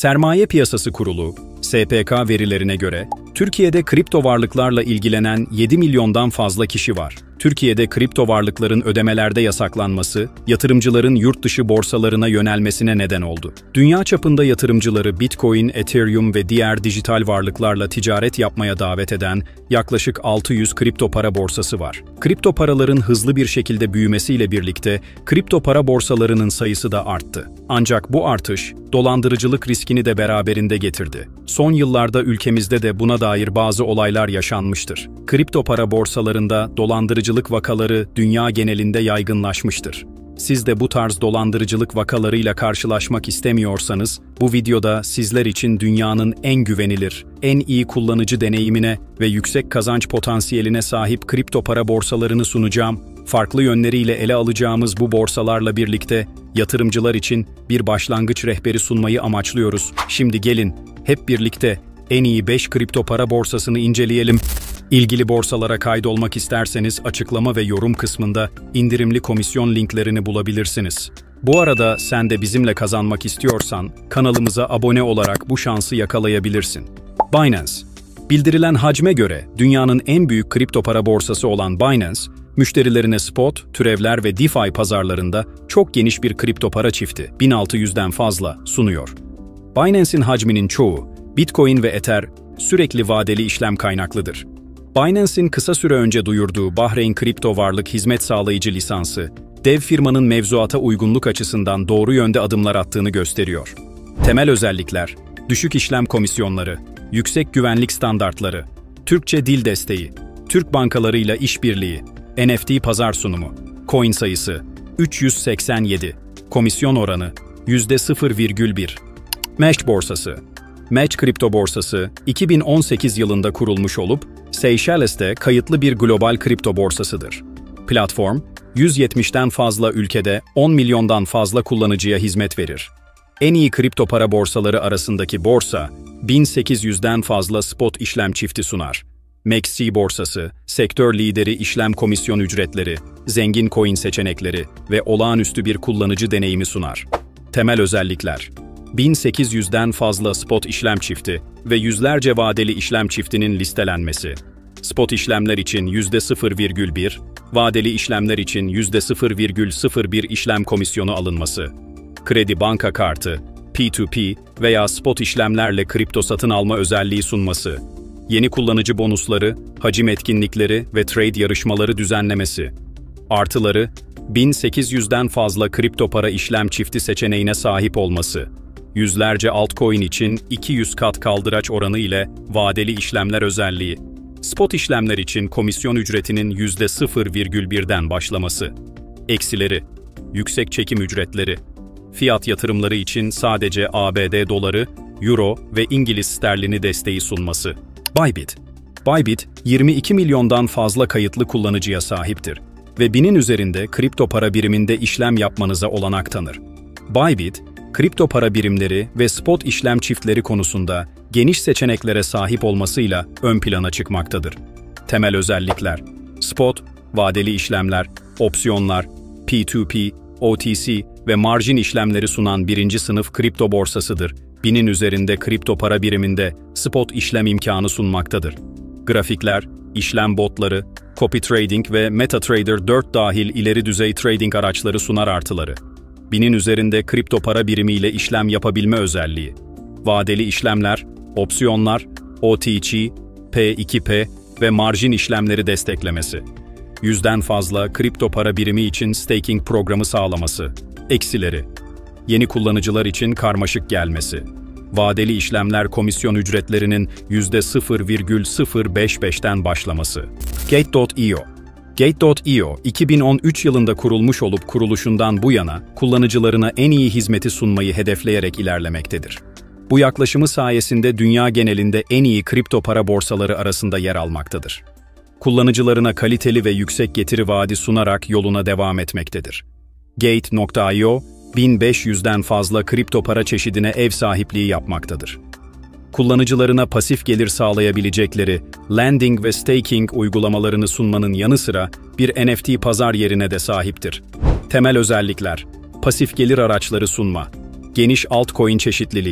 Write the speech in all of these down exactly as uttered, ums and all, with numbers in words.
Sermaye Piyasası Kurulu, S P K verilerine göre, Türkiye'de kripto varlıklarla ilgilenen yedi milyondan fazla kişi var. Türkiye'de kripto varlıkların ödemelerde yasaklanması, yatırımcıların yurt dışı borsalarına yönelmesine neden oldu. Dünya çapında yatırımcıları Bitcoin, Ethereum ve diğer dijital varlıklarla ticaret yapmaya davet eden yaklaşık altı yüz kripto para borsası var. Kripto paraların hızlı bir şekilde büyümesiyle birlikte kripto para borsalarının sayısı da arttı. Ancak bu artış, dolandırıcılık riskini de beraberinde getirdi. Son yıllarda ülkemizde de buna dair bazı olaylar yaşanmıştır. Kripto para borsalarında dolandırıcılık vakaları dünya genelinde yaygınlaşmıştır. Siz de bu tarz dolandırıcılık vakalarıyla karşılaşmak istemiyorsanız, bu videoda sizler için dünyanın en güvenilir, en iyi kullanıcı deneyimine ve yüksek kazanç potansiyeline sahip kripto para borsalarını sunacağım. Farklı yönleriyle ele alacağımız bu borsalarla birlikte yatırımcılar için bir başlangıç rehberi sunmayı amaçlıyoruz. Şimdi gelin, hep birlikte en iyi beş kripto para borsasını inceleyelim. İlgili borsalara kaydolmak isterseniz açıklama ve yorum kısmında indirimli komisyon linklerini bulabilirsiniz. Bu arada sen de bizimle kazanmak istiyorsan kanalımıza abone olarak bu şansı yakalayabilirsin. Binance. Bildirilen hacme göre dünyanın en büyük kripto para borsası olan Binance, müşterilerine spot, türevler ve DeFi pazarlarında çok geniş bir kripto para çifti, bin altı yüzden fazla sunuyor. Binance'in hacminin çoğu, Bitcoin ve Ether, sürekli vadeli işlem kaynaklıdır. Binance'in kısa süre önce duyurduğu Bahreyn Kripto Varlık Hizmet Sağlayıcı lisansı, dev firmanın mevzuata uygunluk açısından doğru yönde adımlar attığını gösteriyor. Temel özellikler, düşük işlem komisyonları, yüksek güvenlik standartları, Türkçe dil desteği, Türk bankalarıyla işbirliği, N F T pazar sunumu, coin sayısı üç yüz seksen yedi, komisyon oranı yüzde sıfır virgül bir. Mesh borsası. Mesh kripto borsası iki bin on sekiz yılında kurulmuş olup Seychelles'te kayıtlı bir global kripto borsasıdır. Platform, yüz yetmişten fazla ülkede on milyondan fazla kullanıcıya hizmet verir. En iyi kripto para borsaları arasındaki borsa, bin sekiz yüzden fazla spot işlem çifti sunar. M E X C borsası, sektör lideri işlem komisyon ücretleri, zengin coin seçenekleri ve olağanüstü bir kullanıcı deneyimi sunar. Temel özellikler: bin sekiz yüzden fazla spot işlem çifti ve yüzlerce vadeli işlem çiftinin listelenmesi. Spot işlemler için yüzde sıfır virgül bir, vadeli işlemler için yüzde sıfır virgül sıfır bir işlem komisyonu alınması. Kredi banka kartı, P iki P veya spot işlemlerle kripto satın alma özelliği sunması. Yeni kullanıcı bonusları, hacim etkinlikleri ve trade yarışmaları düzenlemesi. Artıları, bin sekiz yüzden fazla kripto para işlem çifti seçeneğine sahip olması. Yüzlerce altcoin için iki yüz kat kaldıraç oranı ile vadeli işlemler özelliği. Spot işlemler için komisyon ücretinin yüzde sıfır virgül birden başlaması. Eksileri: yüksek çekim ücretleri. Fiyat yatırımları için sadece A B D doları, euro ve İngiliz sterlini desteği sunması. Bybit. Bybit, yirmi iki milyondan fazla kayıtlı kullanıcıya sahiptir ve binin üzerinde kripto para biriminde işlem yapmanıza olanak tanır. Bybit, kripto para birimleri ve spot işlem çiftleri konusunda geniş seçeneklere sahip olmasıyla ön plana çıkmaktadır. Temel özellikler: spot, vadeli işlemler, opsiyonlar, P iki P, O T C ve marjin işlemleri sunan birinci sınıf kripto borsasıdır. Binin üzerinde kripto para biriminde spot işlem imkanı sunmaktadır. Grafikler, işlem botları, copy trading ve MetaTrader dört dahil ileri düzey trading araçları sunar artıları. Binin üzerinde kripto para birimiyle işlem yapabilme özelliği. Vadeli işlemler, opsiyonlar, O T C, P iki P ve marjin işlemleri desteklemesi. Yüzden fazla kripto para birimi için staking programı sağlaması. Eksileri: yeni kullanıcılar için karmaşık gelmesi. Vadeli işlemler komisyon ücretlerinin yüzde sıfır virgül sıfır beş beşten başlaması. Gate nokta i o. Gate nokta i o, iki bin on üç yılında kurulmuş olup kuruluşundan bu yana kullanıcılarına en iyi hizmeti sunmayı hedefleyerek ilerlemektedir. Bu yaklaşımı sayesinde dünya genelinde en iyi kripto para borsaları arasında yer almaktadır. Kullanıcılarına kaliteli ve yüksek getiri vaadi sunarak yoluna devam etmektedir. Gate nokta i o, bin beş yüzden fazla kripto para çeşidine ev sahipliği yapmaktadır. Kullanıcılarına pasif gelir sağlayabilecekleri lending ve staking uygulamalarını sunmanın yanı sıra bir N F T pazar yerine de sahiptir. Temel özellikler: pasif gelir araçları sunma, geniş altcoin çeşitliliği,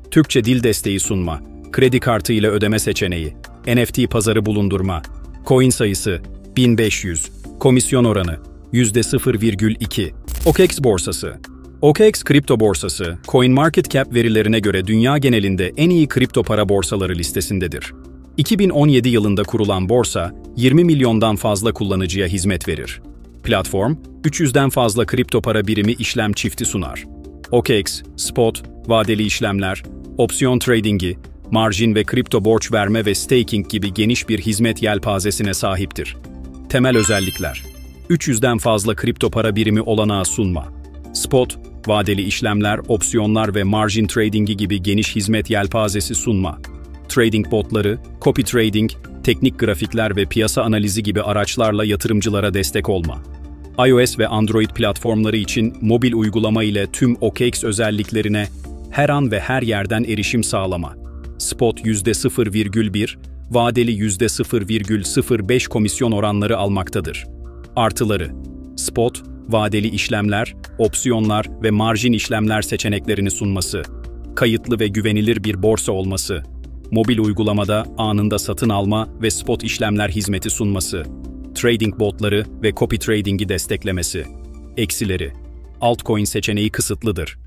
Türkçe dil desteği sunma, kredi kartı ile ödeme seçeneği, N F T pazarı bulundurma, coin sayısı bin beş yüz, komisyon oranı yüzde sıfır virgül iki. O K X borsası. O K X kripto borsası, CoinMarketCap verilerine göre dünya genelinde en iyi kripto para borsaları listesindedir. iki bin on yedi yılında kurulan borsa, yirmi milyondan fazla kullanıcıya hizmet verir. Platform, üç yüzden fazla kripto para birimi işlem çifti sunar. O K X, spot, vadeli işlemler, opsiyon tradingi, marjin ve kripto borç verme ve staking gibi geniş bir hizmet yelpazesine sahiptir. Temel özellikler: üç yüzden fazla kripto para birimi olanağı sunma. Spot, vadeli işlemler, opsiyonlar ve margin tradingi gibi geniş hizmet yelpazesi sunma. Trading botları, copy trading, teknik grafikler ve piyasa analizi gibi araçlarla yatırımcılara destek olma. iOS ve Android platformları için mobil uygulama ile tüm O K X özelliklerine her an ve her yerden erişim sağlama. Spot yüzde sıfır virgül bir, vadeli yüzde sıfır virgül sıfır beş komisyon oranları almaktadır. Artıları: spot, vadeli işlemler, opsiyonlar ve marjin işlemler seçeneklerini sunması, kayıtlı ve güvenilir bir borsa olması, mobil uygulamada anında satın alma ve spot işlemler hizmeti sunması, trading botları ve copy trading'i desteklemesi. Eksileri: altcoin seçeneği kısıtlıdır.